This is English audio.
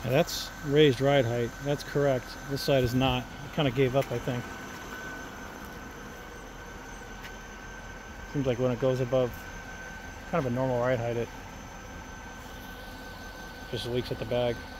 Yeah, that's raised ride height. That's correct. This side is not. It kind of gave up, I think. Seems like when it goes above kind of a normal ride height, it just leaks at the bag.